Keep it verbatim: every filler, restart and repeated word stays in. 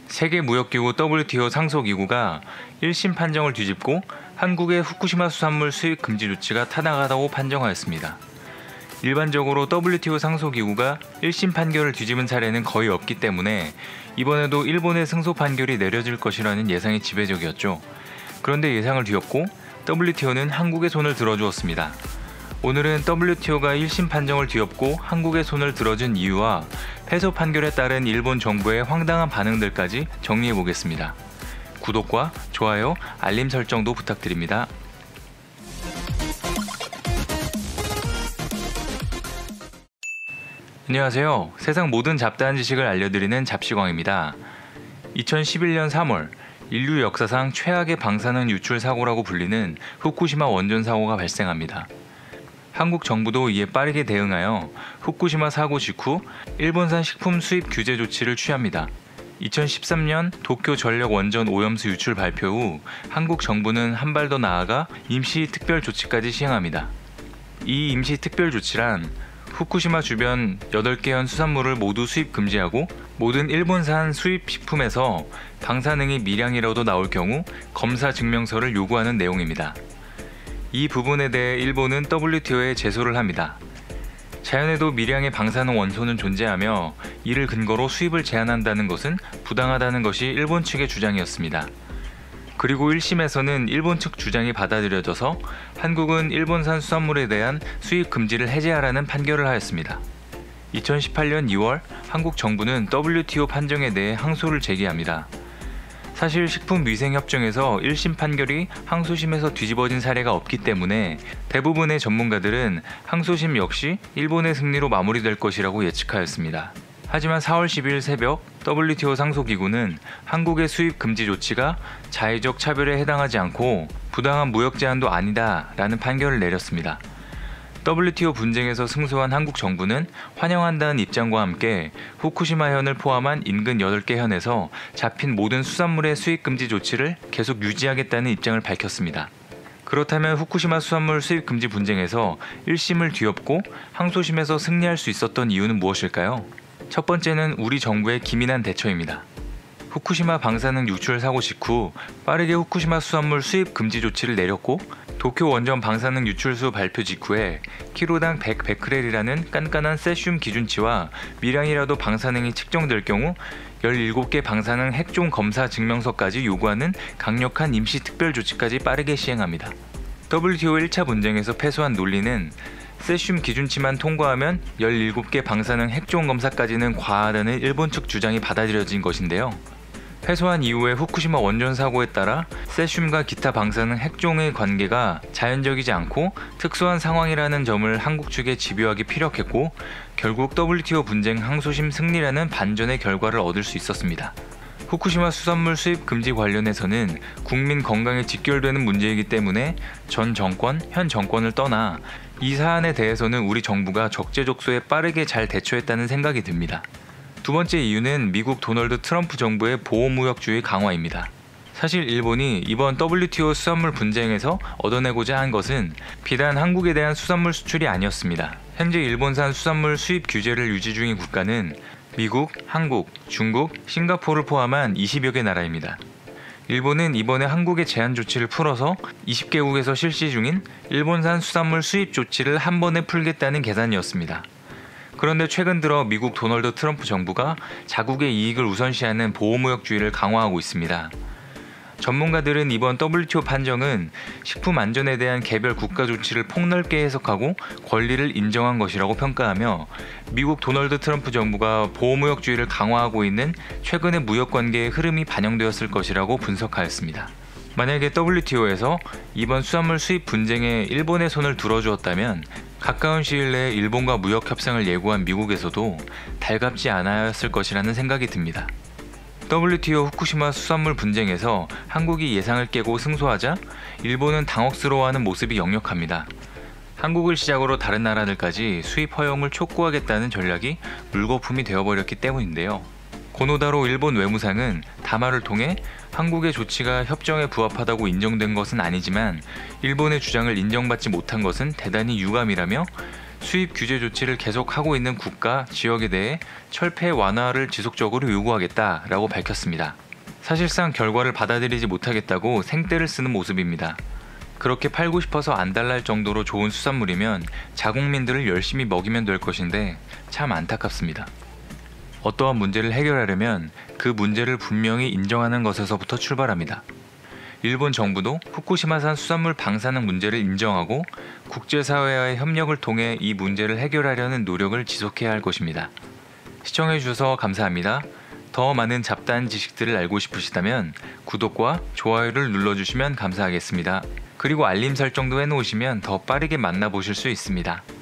세계무역기구 더블유티오 상소기구가 일 심 판정을 뒤집고 한국의 후쿠시마 수산물 수입 금지 조치가 타당하다고 판정하였습니다. 일반적으로 더블유티오 상소기구가 일 심 판결을 뒤집은 사례는 거의 없기 때문에 이번에도 일본의 승소 판결이 내려질 것이라는 예상이 지배적이었죠. 그런데 예상을 뒤엎고 더블유티오는 한국의 손을 들어주었습니다. 오늘은 더블유티오가 일 심 판정을 뒤엎고 한국의 손을 들어준 이유와 패소 판결에 따른 일본 정부의 황당한 반응들까지 정리해보겠습니다. 구독과 좋아요, 알림 설정도 부탁드립니다. 안녕하세요. 세상 모든 잡다한 지식을 알려드리는 잡시광입니다. 이천십일 년 삼월 인류 역사상 최악의 방사능 유출 사고라고 불리는 후쿠시마 원전 사고가 발생합니다. 한국 정부도 이에 빠르게 대응하여 후쿠시마 사고 직후 일본산 식품 수입 규제 조치를 취합니다. 이천십삼 년 도쿄 전력 원전 오염수 유출 발표 후 한국 정부는 한 발 더 나아가 임시 특별 조치까지 시행합니다. 이 임시 특별 조치란 후쿠시마 주변 여덟 개 현 수산물을 모두 수입 금지하고 모든 일본산 수입 식품에서 방사능이 미량이라도 나올 경우 검사 증명서를 요구하는 내용입니다. 이 부분에 대해 일본은 더블유티오에 제소를 합니다. 자연에도 미량의 방사능 원소는 존재하며 이를 근거로 수입을 제한한다는 것은 부당하다는 것이 일본 측의 주장이었습니다. 그리고 일 심에서는 일본 측 주장이 받아들여져서 한국은 일본산 수산물에 대한 수입 금지를 해제하라는 판결을 하였습니다. 이천십팔 년 이월 한국 정부는 더블유티오 판정에 대해 항소를 제기합니다. 사실 식품위생협정에서 일 심 판결이 항소심에서 뒤집어진 사례가 없기 때문에 대부분의 전문가들은 항소심 역시 일본의 승리로 마무리될 것이라고 예측하였습니다. 하지만 사월 십이일 새벽 더블유티오 상소기구는 한국의 수입 금지 조치가 자의적 차별에 해당하지 않고 부당한 무역 제한도 아니다 라는 판결을 내렸습니다. 더블유티오 분쟁에서 승소한 한국 정부는 환영한다는 입장과 함께 후쿠시마 현을 포함한 인근 여덟 개 현에서 잡힌 모든 수산물의 수입 금지 조치를 계속 유지하겠다는 입장을 밝혔습니다. 그렇다면 후쿠시마 수산물 수입 금지 분쟁에서 일 심을 뒤엎고 항소심에서 승리할 수 있었던 이유는 무엇일까요? 첫 번째는 우리 정부의 기민한 대처입니다. 후쿠시마 방사능 유출 사고 직후 빠르게 후쿠시마 수산물 수입 금지 조치를 내렸고 도쿄 원전 방사능 유출수 발표 직후에 키로당 백 베크렐이라는 깐깐한 세슘 기준치와 미량이라도 방사능이 측정될 경우 열일곱 개 방사능 핵종 검사 증명서까지 요구하는 강력한 임시 특별 조치까지 빠르게 시행합니다. 더블유티오 일 차 분쟁에서 패소한 논리는 세슘 기준치만 통과하면 열일곱 개 방사능 핵종 검사까지는 과하다는 일본 측 주장이 받아들여진 것인데요. 패소한 이후의 후쿠시마 원전 사고에 따라 세슘과 기타 방사능 핵종의 관계가 자연적이지 않고 특수한 상황이라는 점을 한국 측에 집요하게 피력했고 결국 더블유티오 분쟁 항소심 승리라는 반전의 결과를 얻을 수 있었습니다. 후쿠시마 수산물 수입 금지 관련해서는 국민 건강에 직결되는 문제이기 때문에 전 정권, 현 정권을 떠나 이 사안에 대해서는 우리 정부가 적재적소에 빠르게 잘 대처했다는 생각이 듭니다. 두 번째 이유는 미국 도널드 트럼프 정부의 보호무역주의 강화입니다. 사실 일본이 이번 더블유티오 수산물 분쟁에서 얻어내고자 한 것은 비단 한국에 대한 수산물 수출이 아니었습니다. 현재 일본산 수산물 수입 규제를 유지 중인 국가는 미국, 한국, 중국, 싱가포르를 포함한 이십여 개 나라입니다. 일본은 이번에 한국의 제한 조치를 풀어서 이십 개국에서 실시 중인 일본산 수산물 수입 조치를 한 번에 풀겠다는 계산이었습니다. 그런데 최근 들어 미국 도널드 트럼프 정부가 자국의 이익을 우선시하는 보호무역주의를 강화하고 있습니다. 전문가들은 이번 더블유티오 판정은 식품 안전에 대한 개별 국가 조치를 폭넓게 해석하고 권리를 인정한 것이라고 평가하며 미국 도널드 트럼프 정부가 보호무역주의를 강화하고 있는 최근의 무역관계의 흐름이 반영되었을 것이라고 분석하였습니다. 만약에 더블유티오에서 이번 수산물 수입 분쟁에 일본의 손을 들어주었다면 가까운 시일 내에 일본과 무역 협상을 예고한 미국에서도 달갑지 않았을 것이라는 생각이 듭니다. 더블유티오 후쿠시마 수산물 분쟁에서 한국이 예상을 깨고 승소하자 일본은 당혹스러워하는 모습이 역력합니다. 한국을 시작으로 다른 나라들까지 수입 허용을 촉구하겠다는 전략이 물거품이 되어버렸기 때문인데요. 고노다로 일본 외무상은 담화를 통해 한국의 조치가 협정에 부합하다고 인정된 것은 아니지만 일본의 주장을 인정받지 못한 것은 대단히 유감이라며 수입 규제 조치를 계속하고 있는 국가, 지역에 대해 철폐 완화를 지속적으로 요구하겠다라고 밝혔습니다. 사실상 결과를 받아들이지 못하겠다고 생떼를 쓰는 모습입니다. 그렇게 팔고 싶어서 안달날 정도로 좋은 수산물이면 자국민들을 열심히 먹이면 될 것인데 참 안타깝습니다. 어떠한 문제를 해결하려면 그 문제를 분명히 인정하는 것에서부터 출발합니다. 일본 정부도 후쿠시마산 수산물 방사능 문제를 인정하고 국제사회와의 협력을 통해 이 문제를 해결하려는 노력을 지속해야 할 것입니다. 시청해주셔서 감사합니다. 더 많은 잡다한 지식들을 알고 싶으시다면 구독과 좋아요를 눌러주시면 감사하겠습니다. 그리고 알림 설정도 해놓으시면 더 빠르게 만나보실 수 있습니다.